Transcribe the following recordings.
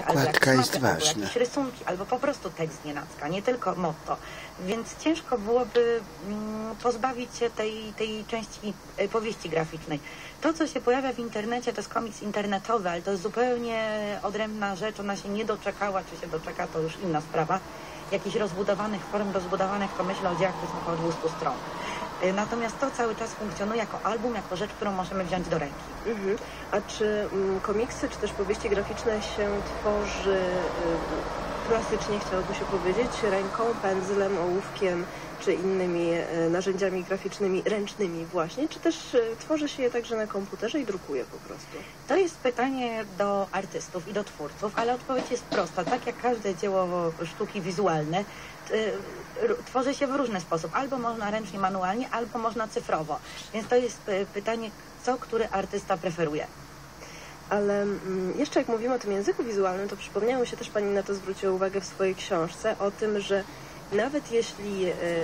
Okładka jest ważna. Jakieś rysunki, albo po prostu tekst nienacka, nie tylko motto. Więc ciężko byłoby pozbawić się tej części powieści graficznej. To, co się pojawia w internecie, to jest komiks internetowy, ale to jest zupełnie odrębna rzecz. Ona się nie doczekała, czy się doczeka, to już inna sprawa. Jakichś rozbudowanych form, to myślę o dziełach, to jest około 200 stron. Natomiast to cały czas funkcjonuje jako album, jako rzecz, którą możemy wziąć do ręki. A czy komiksy, czy też powieści graficzne się tworzy klasycznie, chciałoby się powiedzieć, ręką, pędzlem, ołówkiem, czy innymi narzędziami graficznymi, ręcznymi właśnie, czy też tworzy się je także na komputerze i drukuje po prostu? To jest pytanie do artystów i do twórców, ale odpowiedź jest prosta. Tak jak każde dzieło sztuki wizualne, tworzy się w różny sposób. Albo można ręcznie, manualnie, albo można cyfrowo. Więc to jest pytanie, co który artysta preferuje. Ale jeszcze jak mówimy o tym języku wizualnym, to przypomniało mi się, też Pani na to zwróciła uwagę w swojej książce, o tym, że nawet jeśli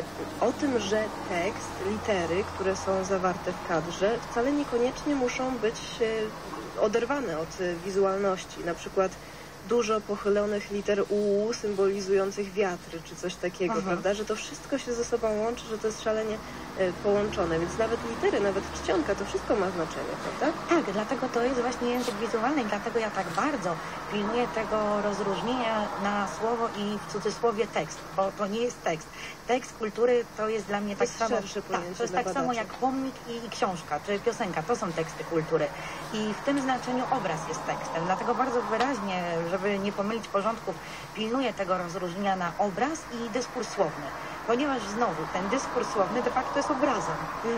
że tekst, litery, które są zawarte w kadrze, wcale niekoniecznie muszą być oderwane od wizualności. Na przykład dużo pochylonych liter U symbolizujących wiatry, czy coś takiego, prawda? Że to wszystko się ze sobą łączy, że to jest szalenie połączone, więc nawet litery, nawet czcionka, to wszystko ma znaczenie, prawda? Tak, dlatego to jest właśnie język wizualny i dlatego ja tak bardzo pilnuję tego rozróżnienia na słowo i w cudzysłowie tekst, bo to nie jest tekst. Tekst kultury to jest dla mnie tak samo, to jest tak samo jak pomnik i książka, czy piosenka, to są teksty kultury. I w tym znaczeniu obraz jest tekstem, dlatego bardzo wyraźnie, żeby nie pomylić porządków, pilnuję tego rozróżnienia na obraz i dyskurs słowny. Ponieważ znowu ten dyskurs słowny de facto jest obrazem.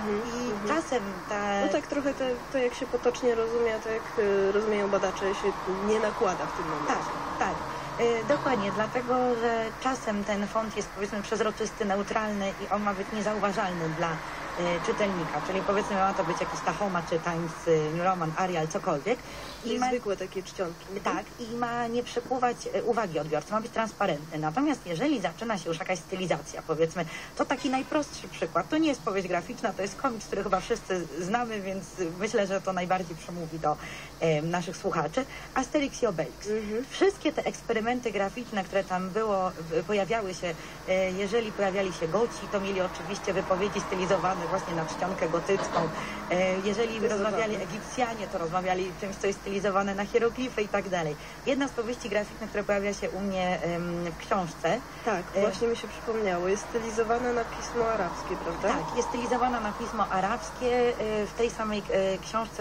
I czasem No tak trochę to jak się potocznie rozumie, to jak rozumieją badacze, się nie nakłada w tym momencie. Tak. Dokładnie, dlatego, że czasem ten font jest powiedzmy przezroczysty, neutralny i on ma być niezauważalny dla czytelnika, czyli powiedzmy ma to być jakiś Tahoma czy Times New Roman, Arial, cokolwiek. I zwykłe takie czcionki. Tak, i ma nie przykuwać uwagi odbiorcy, ma być transparentny. Natomiast jeżeli zaczyna się już jakaś stylizacja, powiedzmy, to taki najprostszy przykład, to nie jest powieść graficzna, to jest komiks, który chyba wszyscy znamy, więc myślę, że to najbardziej przemówi do naszych słuchaczy. Asterix i Obelix. Wszystkie te eksperymenty graficzne, które tam pojawiały się, jeżeli pojawiali się Goci, to mieli oczywiście wypowiedzi stylizowane właśnie na czcionkę gotycką. Jeżeli rozmawiali Egipcjanie, to rozmawiali czymś, co jest stylizowane na hieroglify i tak dalej. Jedna z powieści graficznych, która pojawia się u mnie w książce. Tak, właśnie mi się przypomniało. Jest stylizowana na pismo arabskie, prawda? Tak, jest stylizowana na pismo arabskie. W tej samej książce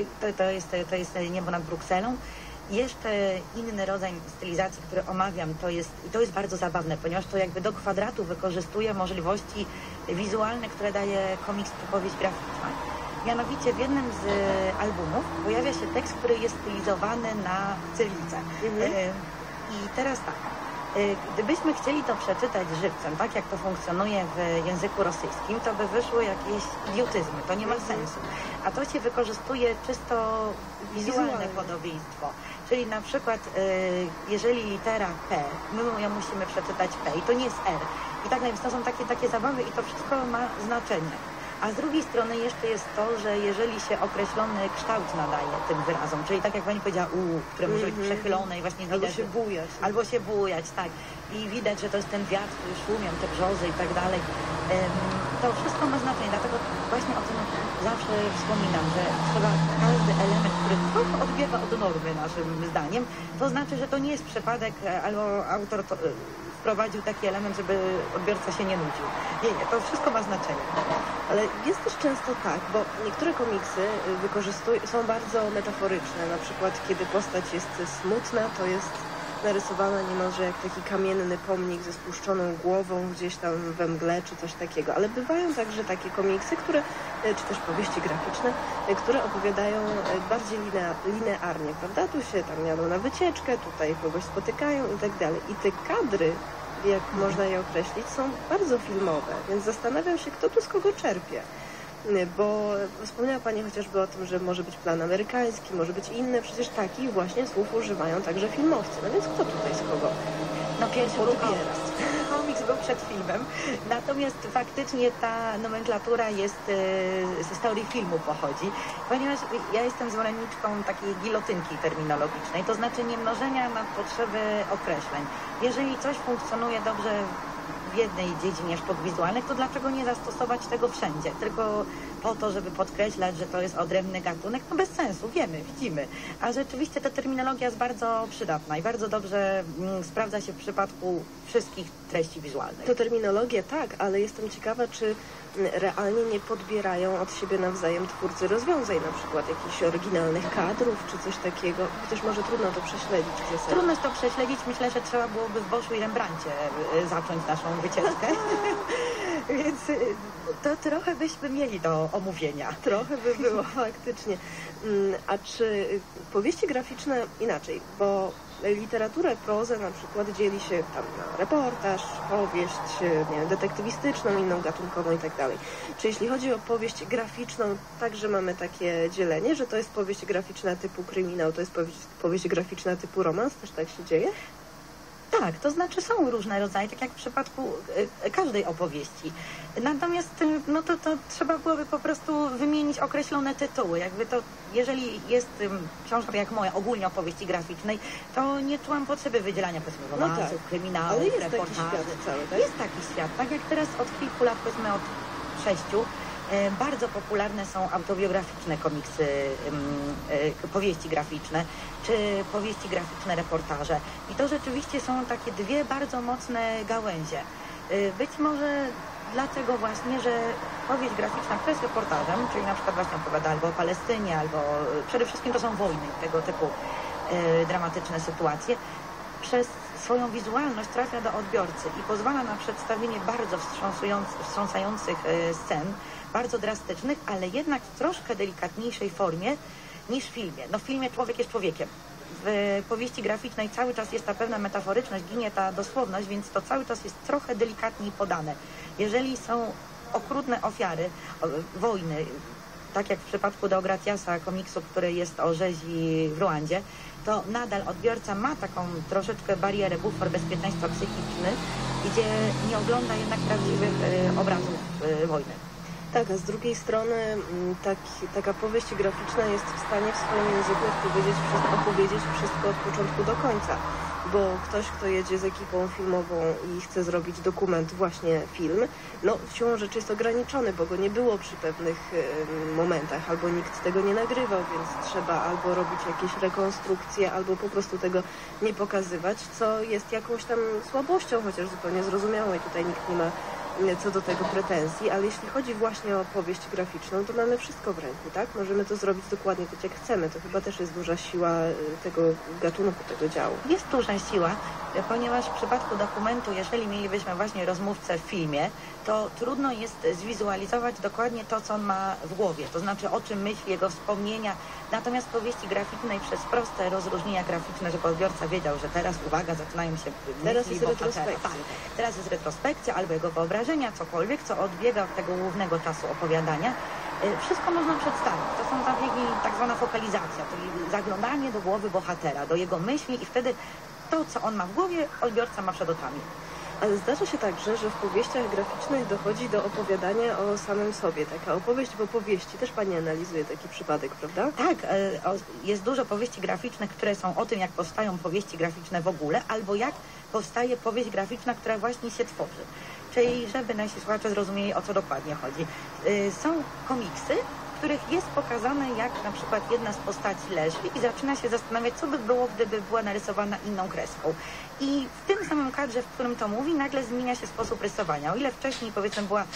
to jest Niebo nad Brukselą. Jeszcze inny rodzaj stylizacji, który omawiam, to jest bardzo zabawne, ponieważ to jakby do kwadratu wykorzystuje możliwości wizualne, które daje komiks czy powieść graficzna. Mianowicie w jednym z albumów pojawia się tekst, który jest stylizowany na cywilce. I teraz tak, gdybyśmy chcieli to przeczytać żywcem, tak jak to funkcjonuje w języku rosyjskim, to by wyszły jakieś idiotyzmy, to nie ma sensu. A to się wykorzystuje czysto wizualne podobieństwo. Czyli na przykład, jeżeli litera P, my ją musimy przeczytać P i to nie jest R. I tak więc to są takie zabawy i to wszystko ma znaczenie. A z drugiej strony jeszcze jest to, że jeżeli się określony kształt nadaje tym wyrazom, czyli tak jak Pani powiedziała które może być przechylone i właśnie widać... Albo się bujać, tak. I widać, że to jest ten wiatr, który szumią, te brzozy i tak dalej. To wszystko ma znaczenie, dlatego właśnie o tym zawsze wspominam, że trzeba każdy element, który trochę odbiega od normy naszym zdaniem, to znaczy, że to nie jest przypadek, albo autor wprowadził taki element, żeby odbiorca się nie nudził. Nie, to wszystko ma znaczenie. Ale jest też często tak, bo niektóre komiksy są bardzo metaforyczne. Na przykład, kiedy postać jest smutna, to jest narysowana niemalże jak taki kamienny pomnik ze spuszczoną głową gdzieś tam we mgle, czy coś takiego. Ale bywają także takie komiksy, czy też powieści graficzne, które opowiadają bardziej linearnie, prawda? Tu się tam jadą na wycieczkę, tutaj kogoś spotykają i tak dalej. I te kadry, jak można je określić, są bardzo filmowe, więc zastanawiam się, kto tu z kogo czerpie. Bo wspomniała Pani chociażby o tym, że może być plan amerykański, może być inny. Przecież takich właśnie słów używają także filmowcy. No więc kto tutaj z kogo? No pierwszy był Odbiera. komiks był przed filmem, natomiast faktycznie ta nomenklatura jest z teorii filmu pochodzi, ponieważ ja jestem zwolenniczką takiej gilotynki terminologicznej, to znaczy nie mnożenia na potrzeby określeń. Jeżeli coś funkcjonuje dobrze w jednej dziedzinie sztuk wizualnych, to dlaczego nie zastosować tego wszędzie? Tylko po to, żeby podkreślać, że to jest odrębny gatunek, no bez sensu, widzimy. A rzeczywiście ta terminologia jest bardzo przydatna i bardzo dobrze sprawdza się w przypadku wszystkich treści wizualnych. To terminologię tak, ale jestem ciekawa, czy realnie nie podbierają od siebie nawzajem twórcy rozwiązań, na przykład jakichś oryginalnych kadrów, czy coś takiego. Chociaż może trudno to prześledzić w zasadzie. Trudno jest to prześledzić. Myślę, że trzeba byłoby w Boschu i Rembrandcie zacząć naszą wycieczkę. Więc to trochę byśmy mieli do omówienia. Trochę by było faktycznie. A czy powieści graficzne inaczej? Bo literaturę, prozę na przykład dzieli się tam na reportaż, powieść, nie wiem, detektywistyczną, inną gatunkową i tak dalej. Czy jeśli chodzi o powieść graficzną, także mamy takie dzielenie, że to jest powieść graficzna typu kryminał, to jest powieść graficzna typu romans? Też tak się dzieje? Tak, to znaczy są różne rodzaje, tak jak w przypadku każdej opowieści. Natomiast no to trzeba byłoby po prostu wymienić określone tytuły. Jakby to, jeżeli jest książka jak moja, ogólnie opowieści graficznej, to nie czułam potrzeby wydzielania powiedzmy romansów, kryminałów, ale jest reportaży. taki świat cały, tak? Jest taki świat, tak jak teraz od kilku lat, powiedzmy od 6, bardzo popularne są autobiograficzne komiksy, powieści graficzne, czy powieści graficzne reportaże. I to rzeczywiście są takie dwie bardzo mocne gałęzie. Być może dlatego właśnie, że powieść graficzna, która jest reportażem, czyli na przykład właśnie opowiada albo o Palestynie, albo przede wszystkim to są wojny, tego typu dramatyczne sytuacje, przez swoją wizualność trafia do odbiorcy i pozwala na przedstawienie bardzo wstrząsających scen, bardzo drastycznych, ale jednak w troszkę delikatniejszej formie niż w filmie. No w filmie człowiek jest człowiekiem. W powieści graficznej cały czas jest ta pewna metaforyczność, ginie ta dosłowność, więc to cały czas jest trochę delikatniej podane. Jeżeli są okrutne ofiary wojny, tak jak w przypadku Deograciasa, komiksu, który jest o rzezi w Ruandzie, to nadal odbiorca ma taką troszeczkę barierę, bufor bezpieczeństwa psychiczny, gdzie nie ogląda jednak prawdziwych obrazów wojny. Tak, a z drugiej strony taka powieść graficzna jest w stanie w swoim języku opowiedzieć wszystko od początku do końca. Bo ktoś, kto jedzie z ekipą filmową i chce zrobić dokument, właśnie film, no siłą rzeczy jest ograniczony, bo go nie było przy pewnych momentach, albo nikt tego nie nagrywał, więc trzeba albo robić jakieś rekonstrukcje, albo po prostu tego nie pokazywać, co jest jakąś tam słabością, chociaż zupełnie zrozumiałą i tutaj nikt nie ma co do tego pretensji, ale jeśli chodzi właśnie o powieść graficzną, to mamy wszystko w ręku, tak? Możemy to zrobić dokładnie tak, jak chcemy. To chyba też jest duża siła tego gatunku, tego działu. Jest duża siła, ponieważ w przypadku dokumentu, jeżeli mielibyśmy właśnie rozmówcę w filmie, to trudno jest zwizualizować dokładnie to, co on ma w głowie, to znaczy o czym myśli, jego wspomnienia. Natomiast powieści graficznej przez proste rozróżnienia graficzne, żeby odbiorca wiedział, że teraz, uwaga, zaczynają się teraz myśli jest retrospekcja. Tak, teraz jest retrospekcja albo jego wyobrażenia, cokolwiek, co odbiega od tego głównego czasu opowiadania. Wszystko można przedstawić. To są zabiegi, tak zwana fokalizacja, czyli zaglądanie do głowy bohatera, do jego myśli i wtedy to, co on ma w głowie, odbiorca ma przed oczami. Ale zdarza się także, że w powieściach graficznych dochodzi do opowiadania o samym sobie. Taka opowieść w opowieści. Też Pani analizuje taki przypadek, prawda? Tak, jest dużo powieści graficznych, które są o tym, jak powstają powieści graficzne w ogóle, albo jak powstaje powieść graficzna, która właśnie się tworzy. Czyli żeby nasi słuchacze zrozumieli, o co dokładnie chodzi. Są komiksy, w których jest pokazane, jak na przykład jedna z postaci leży i zaczyna się zastanawiać, co by było, gdyby była narysowana inną kreską. I w tym samym kadrze, w którym to mówi, nagle zmienia się sposób rysowania. O ile wcześniej, powiedzmy, była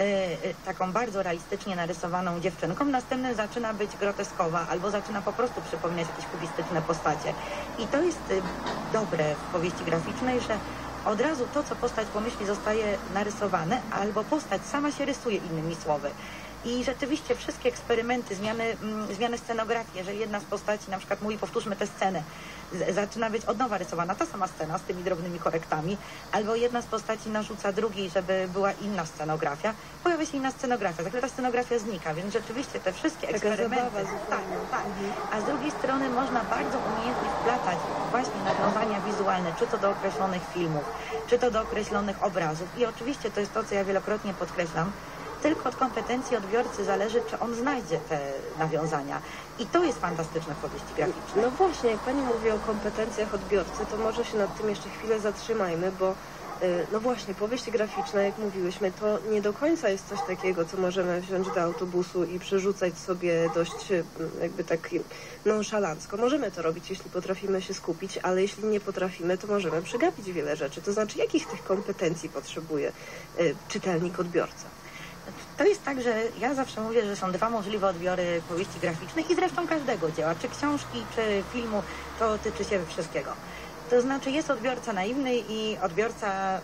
taką bardzo realistycznie narysowaną dziewczynką, następnym zaczyna być groteskowa albo zaczyna po prostu przypominać jakieś kubistyczne postacie. I to jest dobre w powieści graficznej, że od razu to, co postać pomyśli, zostaje narysowane, albo postać sama się rysuje, innymi słowy. I rzeczywiście wszystkie eksperymenty, zmiany scenografii, jeżeli jedna z postaci na przykład mówi powtórzmy tę scenę, zaczyna być od nowa rysowana ta sama scena z tymi drobnymi korektami, albo jedna z postaci narzuca drugiej, żeby była inna scenografia, pojawia się inna scenografia, za chwilę ta scenografia znika, więc rzeczywiście te wszystkie eksperymenty, tak. A z drugiej strony można bardzo umiejętnie wplatać właśnie nawiązania wizualne, czy to do określonych filmów, czy to do określonych obrazów. I oczywiście to jest to, co ja wielokrotnie podkreślam, tylko od kompetencji odbiorcy zależy, czy on znajdzie te nawiązania. I to jest fantastyczne w powieści graficznej. No właśnie, jak pani mówi o kompetencjach odbiorcy, to może się nad tym jeszcze chwilę zatrzymajmy, bo no właśnie, powieść graficzna, jak mówiłyśmy, to nie do końca jest coś takiego, co możemy wziąć do autobusu i przerzucać sobie dość jakby tak nonszalancko. Możemy to robić, jeśli potrafimy się skupić, ale jeśli nie potrafimy, to możemy przegapić wiele rzeczy. To znaczy, jakich tych kompetencji potrzebuje czytelnik, odbiorca? To jest tak, że ja zawsze mówię, że są dwa możliwe odbiory powieści graficznych i zresztą każdego dzieła, czy książki, czy filmu, to tyczy się wszystkiego. To znaczy jest odbiorca naiwny i odbiorca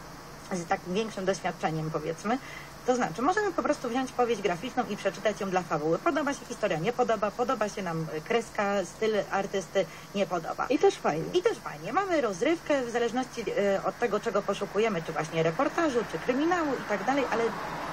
z takim większym doświadczeniem, powiedzmy. To znaczy możemy po prostu wziąć powieść graficzną i przeczytać ją dla fabuły. Podoba się historia, nie podoba, podoba się nam kreska, styl artysty, nie podoba. I też fajnie. I też fajnie. Mamy rozrywkę w zależności od tego, czego poszukujemy, czy właśnie reportażu, czy kryminału i tak dalej, ale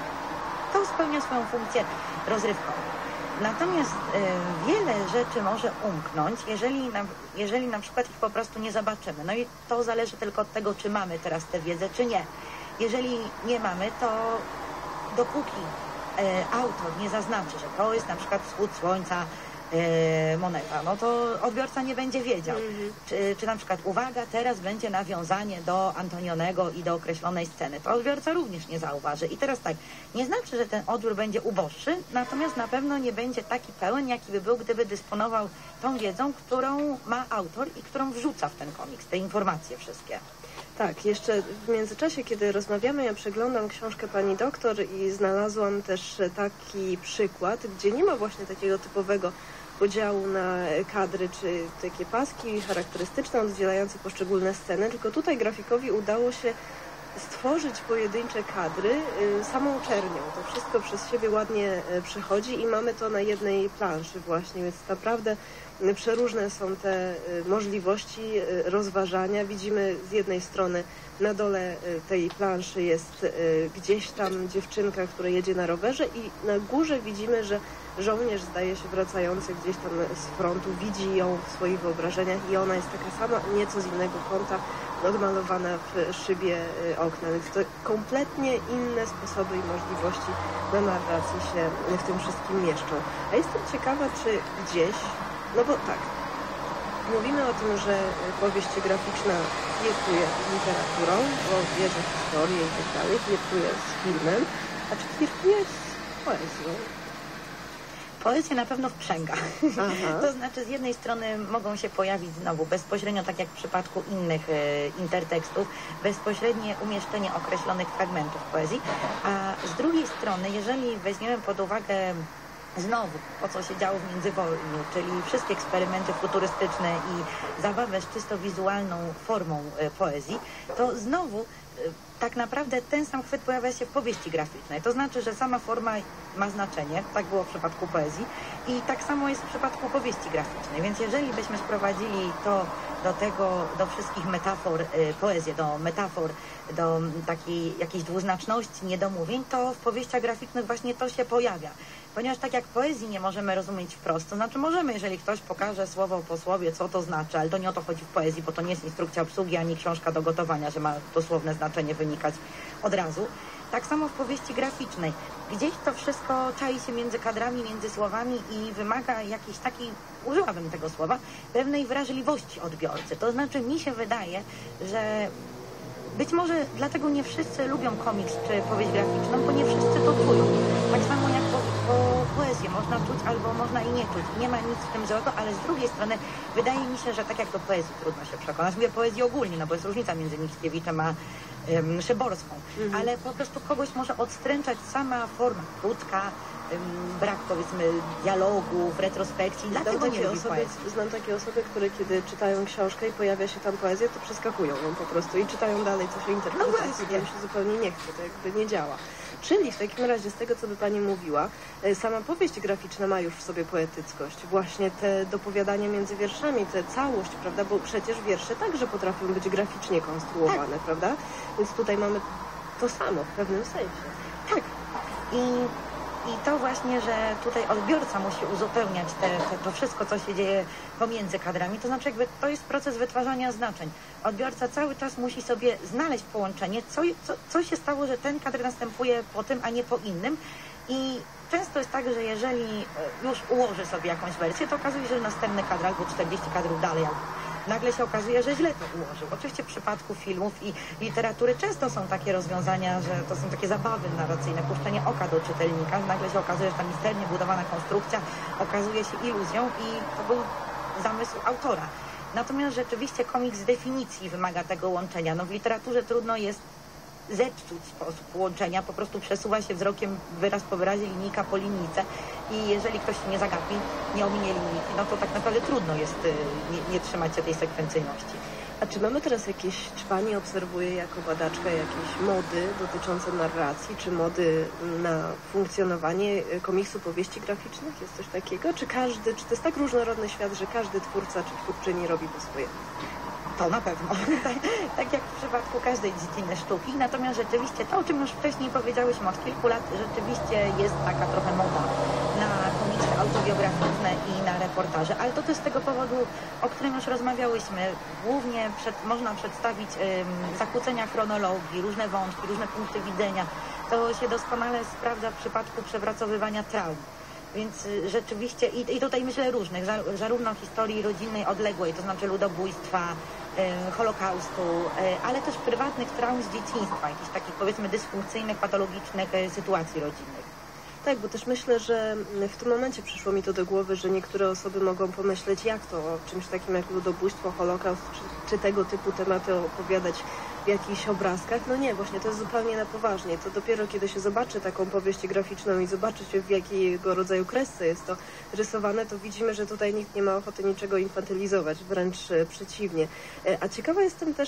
to spełnia swoją funkcję rozrywkową. Natomiast wiele rzeczy może umknąć, jeżeli na przykład ich po prostu nie zobaczymy. No i to zależy tylko od tego, czy mamy teraz tę wiedzę, czy nie. Jeżeli nie mamy, to dopóki autor nie zaznaczy, że to jest na przykład wschód słońca, moneta, no to odbiorca nie będzie wiedział. Czy na przykład uwaga, teraz będzie nawiązanie do Antonionego i do określonej sceny. To odbiorca również nie zauważy. I teraz tak, nie znaczy, że ten odbiór będzie uboższy, natomiast na pewno nie będzie taki pełen, jaki by był, gdyby dysponował tą wiedzą, którą ma autor i którą wrzuca w ten komiks, te informacje wszystkie. Tak, jeszcze w międzyczasie, kiedy rozmawiamy, ja przeglądam książkę pani doktor i znalazłam też taki przykład, gdzie nie ma właśnie takiego typowego podziału na kadry czy takie paski charakterystyczne oddzielające poszczególne sceny, tylko tutaj grafikowi udało się stworzyć pojedyncze kadry samą czernią. To wszystko przez siebie ładnie przechodzi i mamy to na jednej planszy właśnie, więc naprawdę przeróżne są te możliwości rozważania. Widzimy z jednej strony na dole tej planszy jest gdzieś tam dziewczynka, która jedzie na rowerze i na górze widzimy, że żołnierz zdaje się wracający gdzieś tam z frontu, widzi ją w swoich wyobrażeniach i ona jest taka sama, nieco z innego kąta, odmalowana w szybie okna, więc to kompletnie inne sposoby i możliwości na narracji się w tym wszystkim mieszczą. A jestem ciekawa, czy gdzieś, no bo tak, mówimy o tym, że powieść graficzna flirtuje z literaturą, bo bierze historię i tak dalej, flirtuje z filmem, a czy flirtuje z poezją? Poezję na pewno wprzęga. To znaczy z jednej strony mogą się pojawić znowu bezpośrednio, tak jak w przypadku innych intertekstów, bezpośrednie umieszczenie określonych fragmentów poezji, a z drugiej strony, jeżeli weźmiemy pod uwagę znowu to, co się działo w międzywojniu, czyli wszystkie eksperymenty futurystyczne i zabawę z czysto wizualną formą poezji, to znowu tak naprawdę ten sam chwyt pojawia się w powieści graficznej. To znaczy, że sama forma ma znaczenie, tak było w przypadku poezji i tak samo jest w przypadku powieści graficznej. Więc jeżeli byśmy sprowadzili to do wszystkich metafor, poezję, do metafor, do takiej jakiejś dwuznaczności, niedomówień, to w powieściach graficznych właśnie to się pojawia. Ponieważ tak jak poezji nie możemy rozumieć wprost, to znaczy możemy, jeżeli ktoś pokaże słowo po słowie, co to znaczy, ale to nie o to chodzi w poezji, bo to nie jest instrukcja obsługi, ani książka do gotowania, że ma dosłowne znaczenie wynikać od razu. Tak samo w powieści graficznej. Gdzieś to wszystko czai się między kadrami, między słowami i wymaga jakiejś takiej, użyłabym tego słowa, pewnej wrażliwości odbiorcy. To znaczy mi się wydaje, że być może dlatego nie wszyscy lubią komiks czy powieść graficzną, bo nie wszyscy to czują. Tak samo jak po poezji poezję można czuć albo można i nie czuć. Nie ma nic w tym złego, ale z drugiej strony wydaje mi się, że tak jak do poezji trudno się przekonać. Mówię poezji ogólnie, no bo jest różnica między Mickiewiczem a Szyborską. Ale po prostu kogoś może odstręczać sama forma krótka, brak powiedzmy dialogów, retrospekcji. Dlatego nie lubi poezji. Znam takie osoby, które kiedy czytają książkę i pojawia się tam poezja, to przeskakują ją po prostu i czytają dalej coś o interpretacji. Tam się zupełnie nie chce, to jakby nie działa. Czyli w takim razie z tego, co by Pani mówiła, sama powieść graficzna ma już w sobie poetyckość. Właśnie te dopowiadania między wierszami, tę całość, prawda? Bo przecież wiersze także potrafią być graficznie konstruowane, prawda? Więc tutaj mamy to samo w pewnym sensie. Tak. I to właśnie, że tutaj odbiorca musi uzupełniać to wszystko, co się dzieje pomiędzy kadrami, to znaczy jakby to jest proces wytwarzania znaczeń. Odbiorca cały czas musi sobie znaleźć połączenie, co się stało, że ten kadr następuje po tym, a nie po innym. I często jest tak, że jeżeli już ułoży sobie jakąś wersję, to okazuje się, że następny kadr albo 40 kadrów dalej, nagle się okazuje, że źle to ułożył. Oczywiście w przypadku filmów i literatury często są takie rozwiązania, że to są takie zabawy narracyjne, puszczenie oka do czytelnika. Nagle się okazuje, że ta misternie budowana konstrukcja okazuje się iluzją i to był zamysł autora. Natomiast rzeczywiście komiks z definicji wymaga tego łączenia. No w literaturze trudno jest zepsuć sposób łączenia, po prostu przesuwa się wzrokiem wyraz po wyrazie, linijka po linijce i jeżeli ktoś się nie zagapi, nie ominie linijki, no to tak naprawdę trudno jest nie trzymać się tej sekwencyjności. A czy mamy teraz czy Pani obserwuje jako badaczka jakieś mody dotyczące narracji, czy mody na funkcjonowanie komiksu powieści graficznych? Jest coś takiego? Czy to jest tak różnorodny świat, że każdy twórca czy twórczyni robi po swojemu? To na pewno. Tak jak w przypadku każdej dziedziny sztuki. Natomiast rzeczywiście to, o czym już wcześniej powiedziałyśmy od kilku lat, rzeczywiście jest taka trochę moda na komiksy autobiograficzne i na reportaże. Ale to też z tego powodu, o którym już rozmawiałyśmy. Głównie można przedstawić zakłócenia chronologii, różne wątki, różne punkty widzenia. To się doskonale sprawdza w przypadku przepracowywania traum. Więc rzeczywiście, i tutaj myślę różnych, zarówno historii rodzinnej odległej, to znaczy ludobójstwa, Holokaustu, ale też prywatnych traum z dzieciństwa, jakichś takich powiedzmy dysfunkcyjnych, patologicznych sytuacji rodzinnych. Tak, bo też myślę, że w tym momencie przyszło mi to do głowy, że niektóre osoby mogą pomyśleć, jak to o czymś takim jak ludobójstwo, Holokaust, czy tego typu tematy opowiadać w jakichś obrazkach. No nie, właśnie to jest zupełnie na poważnie. To dopiero kiedy się zobaczy taką powieść graficzną i zobaczy się w jakiego rodzaju kresce jest to rysowane, to widzimy, że tutaj nikt nie ma ochoty niczego infantylizować, wręcz przeciwnie. A ciekawa jestem też,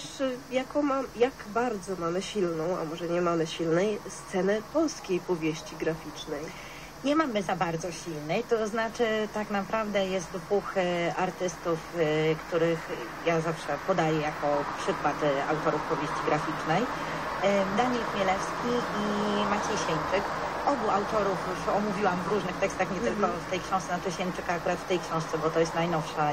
jak bardzo mamy silną, a może nie mamy silnej, scenę polskiej powieści graficznej. Nie mamy za bardzo silnej, to znaczy tak naprawdę jest dwóch artystów, których ja zawsze podaję jako przykład autorów powieści graficznej. Daniel Chmielewski i Maciej Sieńczyk. Obu autorów już omówiłam w różnych tekstach, nie tylko w tej książce, znaczy Sieńczyka akurat w tej książce, bo to jest najnowsza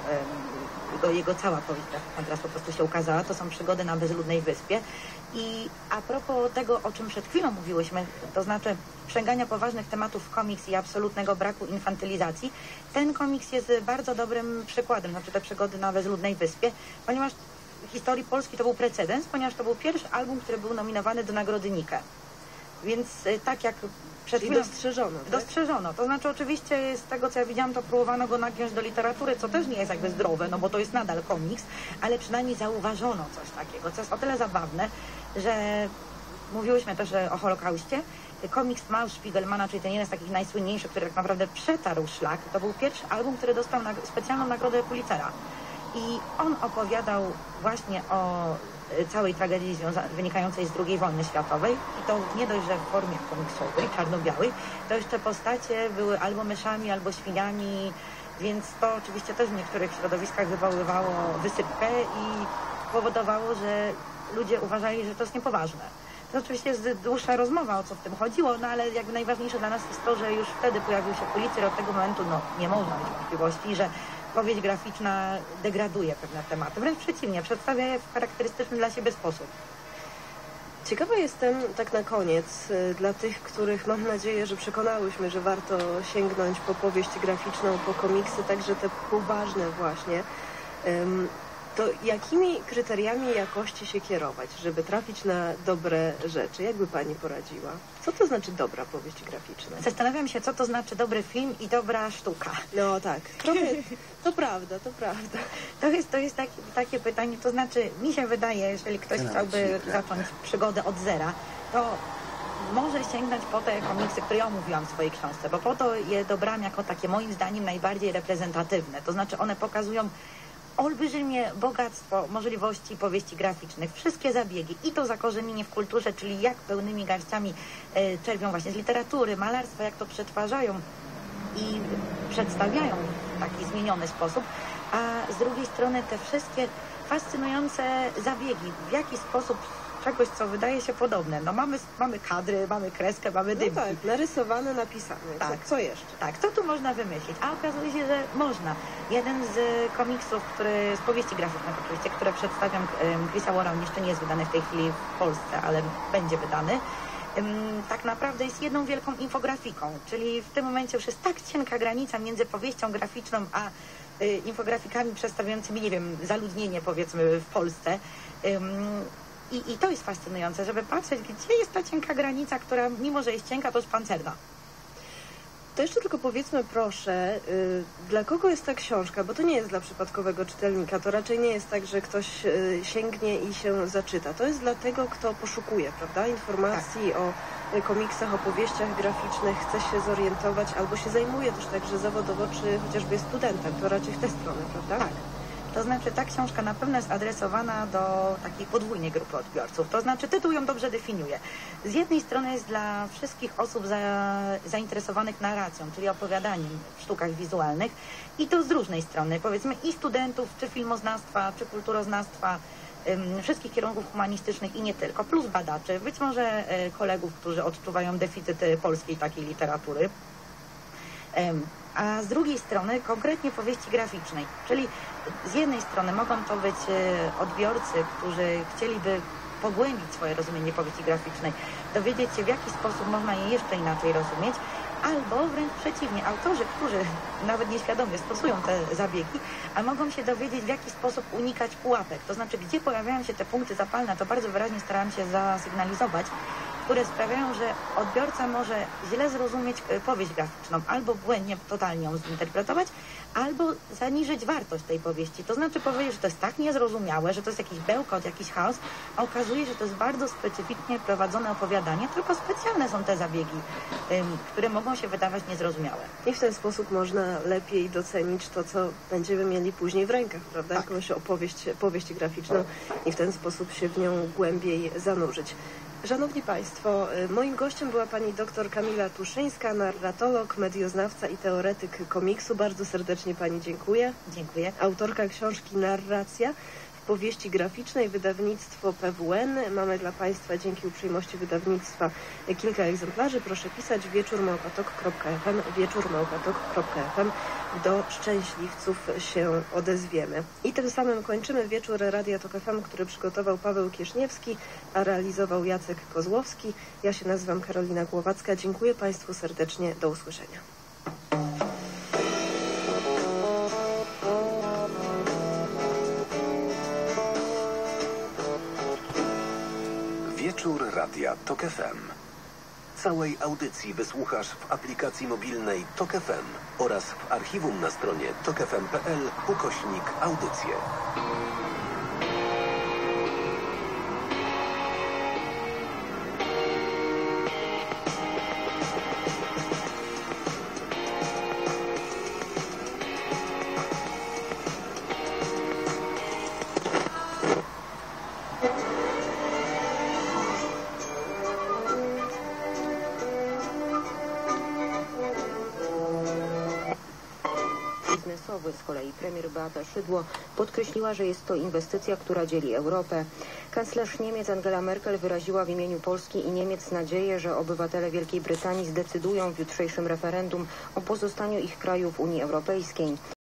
jego cała powieść graficzna teraz po prostu się ukazała. To są Przygody na bezludnej wyspie. I a propos tego, o czym przed chwilą mówiłyśmy, to znaczy wprzęgania poważnych tematów w komiks i absolutnego braku infantylizacji, ten komiks jest bardzo dobrym przykładem, znaczy te Przygody na bezludnej wyspie, ponieważ w historii Polski to był precedens, ponieważ to był pierwszy album, który był nominowany do nagrody Nike. Więc tak jak przed chwilą dostrzeżono, tak? Dostrzeżono. To znaczy oczywiście z tego, co ja widziałam, to próbowano go nagiąć do literatury, co też nie jest jakby zdrowe, no bo to jest nadal komiks, ale przynajmniej zauważono coś takiego, co jest o tyle zabawne, że mówiłyśmy też o Holokauście. Komiks Maus Spiegelmana, czyli ten jeden z takich najsłynniejszych, który tak naprawdę przetarł szlak, to był pierwszy album, który dostał specjalną nagrodę Pulitzera. I on opowiadał właśnie o całej tragedii wynikającej z II wojny światowej i to nie dość, że w formie komiksowej, czarno-białej, to jeszcze postacie były albo myszami, albo świniami, więc to oczywiście też w niektórych środowiskach wywoływało wysypkę i powodowało, że ludzie uważali, że to jest niepoważne. To oczywiście jest dłuższa rozmowa, o co w tym chodziło, no ale jakby najważniejsze dla nas jest to, że już wtedy pojawił się Pulitzer, od tego momentu nie można mieć wątpliwości, że powieść graficzna degraduje pewne tematy. Wręcz przeciwnie, przedstawia je w charakterystyczny dla siebie sposób. Ciekawa jestem tak na koniec dla tych, których mam nadzieję, że przekonałyśmy, że warto sięgnąć po powieść graficzną, po komiksy, także te poważne właśnie. To jakimi kryteriami jakości się kierować, żeby trafić na dobre rzeczy? Jak by pani poradziła? Co to znaczy dobra powieść graficzna? Zastanawiam się, co to znaczy dobry film i dobra sztuka. No tak, trochę, to prawda, to prawda. To jest takie pytanie, to znaczy, mi się wydaje, jeżeli ktoś chciałby zacząć przygodę od zera, to może sięgnąć po te komiksy, które ja omówiłam w swojej książce, bo po to je dobrałam jako takie moim zdaniem najbardziej reprezentatywne. To znaczy one pokazują olbrzymie bogactwo możliwości powieści graficznych, wszystkie zabiegi i to zakorzenienie w kulturze, czyli jak pełnymi garściami czerpią właśnie z literatury, malarstwa, jak to przetwarzają i przedstawiają w taki zmieniony sposób, a z drugiej strony te wszystkie fascynujące zabiegi, w jaki sposób czegoś, co wydaje się podobne. No mamy kadry, mamy kreskę, mamy dymki. No tak, narysowane, napisane. Tak. Co jeszcze? Tak, co tu można wymyślić? A okazuje się, że można. Jeden z komiksów, z powieści graficznych oczywiście, które przedstawiam, Chrisa Warren, jeszcze nie jest wydany w tej chwili w Polsce, ale będzie wydany, tak naprawdę jest jedną wielką infografiką, czyli w tym momencie już jest tak cienka granica między powieścią graficzną a infografikami przedstawiającymi, nie wiem, zaludnienie powiedzmy w Polsce. I to jest fascynujące, żeby patrzeć, gdzie jest ta cienka granica, która mimo, że jest cienka, to jest pancerna. To jeszcze tylko powiedzmy proszę, dla kogo jest ta książka, bo to nie jest dla przypadkowego czytelnika, to raczej nie jest tak, że ktoś sięgnie i się zaczyta. To jest dla tego, kto poszukuje, prawda, informacji tak. o komiksach, o powieściach graficznych, chce się zorientować albo się zajmuje też także zawodowo, czy chociażby jest studentem, to raczej w tę stronę, prawda? Tak. To znaczy ta książka na pewno jest adresowana do takiej podwójnej grupy odbiorców. To znaczy tytuł ją dobrze definiuje. Z jednej strony jest dla wszystkich osób zainteresowanych narracją, czyli opowiadaniem w sztukach wizualnych i to z różnej strony, powiedzmy i studentów, czy filmoznawstwa, czy kulturoznawstwa, wszystkich kierunków humanistycznych i nie tylko, plus badaczy, być może kolegów, którzy odczuwają deficyt polskiej takiej literatury. A z drugiej strony konkretnie powieści graficznej, czyli z jednej strony mogą to być odbiorcy, którzy chcieliby pogłębić swoje rozumienie powieści graficznej, dowiedzieć się, w jaki sposób można je jeszcze inaczej rozumieć, albo wręcz przeciwnie, autorzy, którzy nawet nieświadomie stosują te zabiegi, a mogą się dowiedzieć, w jaki sposób unikać pułapek, to znaczy, gdzie pojawiają się te punkty zapalne, to bardzo wyraźnie starałam się zasygnalizować, które sprawiają, że odbiorca może źle zrozumieć powieść graficzną, albo błędnie, totalnie ją zinterpretować, albo zaniżyć wartość tej powieści. To znaczy powiedzieć, że to jest tak niezrozumiałe, że to jest jakiś bełkot, jakiś chaos, a okazuje się, że to jest bardzo specyficznie prowadzone opowiadanie, tylko specjalne są te zabiegi, które mogą się wydawać niezrozumiałe. I w ten sposób można lepiej docenić to, co będziemy mieli później w rękach, prawda? Tak. Jakąś powieść graficzną i w ten sposób się w nią głębiej zanurzyć. Szanowni Państwo, moim gościem była pani dr Kamila Tuszyńska, narratolog, medioznawca i teoretyk komiksu. Bardzo serdecznie pani dziękuję. Dziękuję. Autorka książki Narracja w powieści graficznej, wydawnictwo PWN. Mamy dla Państwa dzięki uprzejmości wydawnictwa kilka egzemplarzy. Proszę pisać wieczór@tok.fm, wieczór@tok.fm. Do szczęśliwców się odezwiemy. I tym samym kończymy wieczór Radia Tok FM, który przygotował Paweł Kieśniewski, a realizował Jacek Kozłowski. Ja się nazywam Karolina Głowacka. Dziękuję Państwu serdecznie. Do usłyszenia. Wieczór Radia Tok FM. Całej audycji wysłuchasz w aplikacji mobilnej Tok FM oraz w archiwum na stronie tokfm.pl/audycje. Z kolei premier Beata Szydło podkreśliła, że jest to inwestycja, która dzieli Europę. Kanclerz Niemiec Angela Merkel wyraziła w imieniu Polski i Niemiec nadzieję, że obywatele Wielkiej Brytanii zdecydują w jutrzejszym referendum o pozostaniu ich kraju w Unii Europejskiej.